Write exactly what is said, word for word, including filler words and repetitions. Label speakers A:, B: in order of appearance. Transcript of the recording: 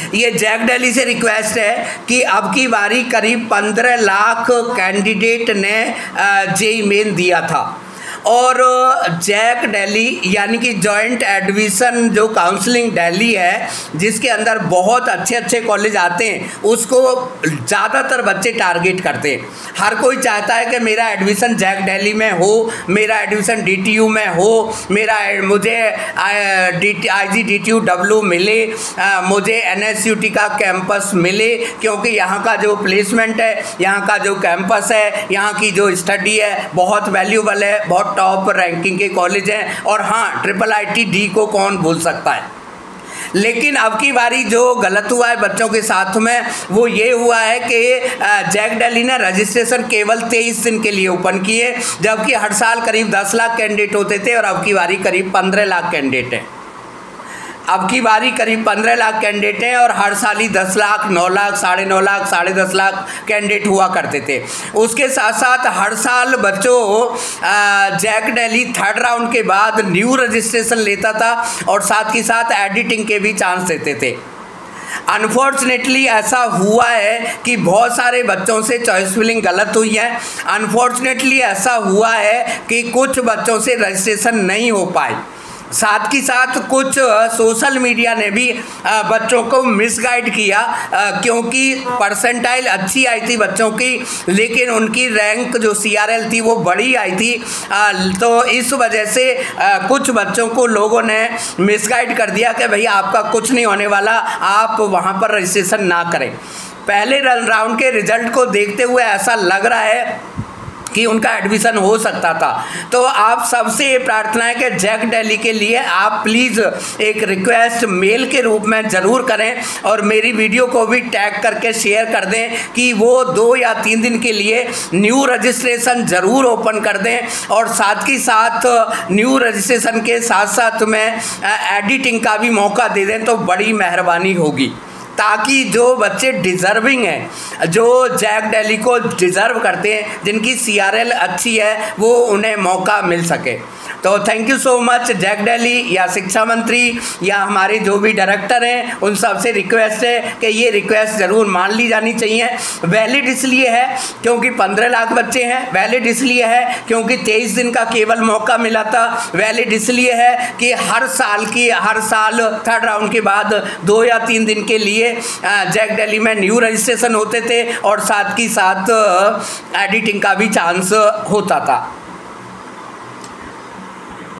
A: ये जैक दिल्ली से रिक्वेस्ट है कि अब की बारी करीब पंद्रह लाख कैंडिडेट ने जेई मेन दिया था और जैक दिल्ली यानी कि जॉइंट एडमिशन जो काउंसलिंग दिल्ली है जिसके अंदर बहुत अच्छे अच्छे कॉलेज आते हैं उसको ज़्यादातर बच्चे टारगेट करते हैं। हर कोई चाहता है कि मेरा एडमिशन जैक दिल्ली में हो, मेरा एडमिशन डीटीयू में हो, मेरा मुझे आईजी डीटीयू डब्ल्यू मिले, आ, मुझे एनएसयूटी का कैंपस मिले, क्योंकि यहाँ का जो प्लेसमेंट है, यहाँ का जो कैंपस है, यहाँ की जो स्टडी है बहुत वैल्यूबल है, बहुत टॉप रैंकिंग के कॉलेज हैं। और हाँ, ट्रिपल आईटी डी को कौन भूल सकता है। लेकिन अब की बारी जो गलत हुआ है बच्चों के साथ में वो ये हुआ है कि जैक दिल्ली ने रजिस्ट्रेशन केवल तेईस दिन के लिए ओपन किए, जबकि हर साल करीब दस लाख कैंडिडेट होते थे और अब की बारी करीब पंद्रह लाख कैंडिडेट हैं। अब की बारी करीब पंद्रह लाख कैंडिडेट हैं और हर साल ही दस लाख, नौ लाख, साढ़े नौ लाख, साढ़े दस लाख कैंडिडेट हुआ करते थे। उसके साथ साथ हर साल बच्चों जैक दिल्ली थर्ड राउंड के बाद न्यू रजिस्ट्रेशन लेता था और साथ ही साथ एडिटिंग के भी चांस देते थे। अनफॉर्चुनेटली ऐसा हुआ है कि बहुत सारे बच्चों से चॉइस फिलिंग गलत हुई है। अनफॉर्चुनेटली ऐसा हुआ है कि कुछ बच्चों से रजिस्ट्रेशन नहीं हो पाए। साथ ही साथ कुछ सोशल मीडिया ने भी बच्चों को मिसगाइड किया, क्योंकि परसेंटाइल अच्छी आई थी बच्चों की, लेकिन उनकी रैंक जो सीआरएल थी वो बड़ी आई थी। तो इस वजह से कुछ बच्चों को लोगों ने मिसगाइड कर दिया कि भैया आपका कुछ नहीं होने वाला, आप वहाँ पर रजिस्ट्रेशन ना करें। पहले राउंड के रिजल्ट को देखते हुए ऐसा लग रहा है कि उनका एडमिशन हो सकता था। तो आप सबसे ये प्रार्थना है कि जैक दिल्ली के लिए आप प्लीज़ एक रिक्वेस्ट मेल के रूप में ज़रूर करें और मेरी वीडियो को भी टैग करके शेयर कर दें कि वो दो या तीन दिन के लिए न्यू रजिस्ट्रेशन ज़रूर ओपन कर दें और साथ ही साथ न्यू रजिस्ट्रेशन के साथ साथ में एडिटिंग का भी मौका दे दें तो बड़ी मेहरबानी होगी, ताकि जो बच्चे डिज़र्विंग हैं, जो जैक दिल्ली को डिज़र्व करते हैं, जिनकी सीआरएल अच्छी है, वो उन्हें मौका मिल सके। तो thank you so much JAC Delhi या शिक्षा मंत्री या हमारे जो भी डायरेक्टर हैं, उन सब से रिक्वेस्ट है कि ये रिक्वेस्ट ज़रूर मान ली जानी चाहिए। वैलिड इसलिए है क्योंकि पंद्रह लाख बच्चे हैं, वैलिड इसलिए है क्योंकि तेईस दिन का केवल मौका मिला था, वैलिड इसलिए है कि हर साल की हर साल थर्ड राउंड के बाद दो या तीन दिन के लिए जैक दिल्ली में न्यू रजिस्ट्रेशन होते थे और साथ ही साथ एडिटिंग का भी चांस होता था।